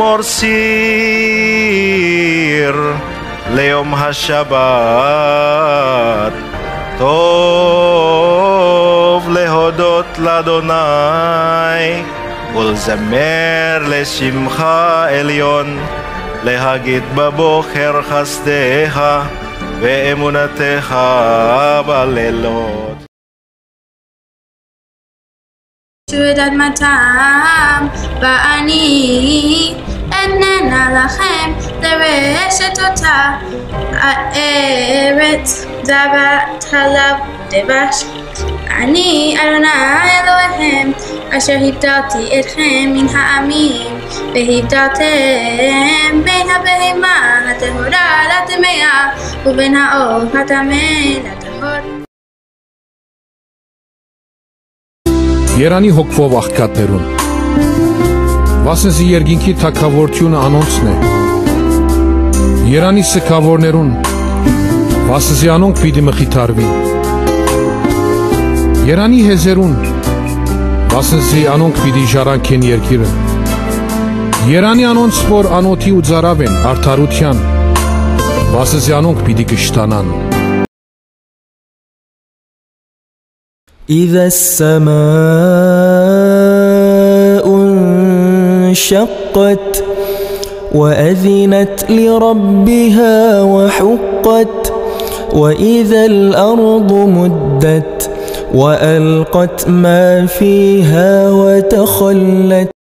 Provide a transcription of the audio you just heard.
לשמור סיר ליום השבת, טוב להודות לאדוני ולזמר לשמך עליון, להגיד בבוקר חסדיך ואמונתך בלילות. את אדמתם ואני אתננה לכם לרשת אותה, הארץ זבת חלב דבש. אני אדוני אלוהיכם אשר הבדלתי אתכם מן העמים, והבדלתם בין הבהמה הטהורה לטמאה ובין העוף הטמא לטהור. Երանի հոգվով աղքատներուն, վասնզի երկինքի թագավորությունը անոնցն է, Երանի սքավորներուն, վասնզի անոնք պիտի մխիթարվին, Երանի հեզերուն, վասնզի անոնք պիտի ժառանգեն երկիրը, Երանի անոնց որ անոթի ու ծարավ են արդարության, վասնզի անոնք պիտի կշտանան. إذا السماء انشقت وأذنت لربها وحقت وإذا الأرض مدت وألقت ما فيها وتخلت